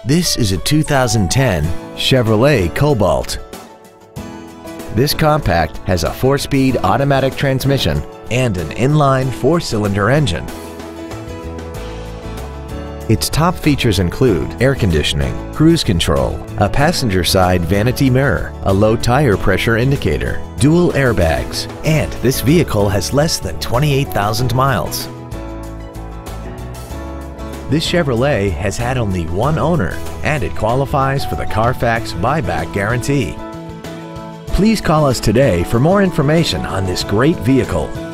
This is a 2010 Chevrolet Cobalt. This compact has a 4-speed automatic transmission and an inline 4-cylinder engine. Its top features include air conditioning, cruise control, a passenger side vanity mirror, a low tire pressure indicator, dual airbags, and this vehicle has less than 28,000 miles. This Chevrolet has had only one owner, and it qualifies for the Carfax buyback guarantee. Please call us today for more information on this great vehicle.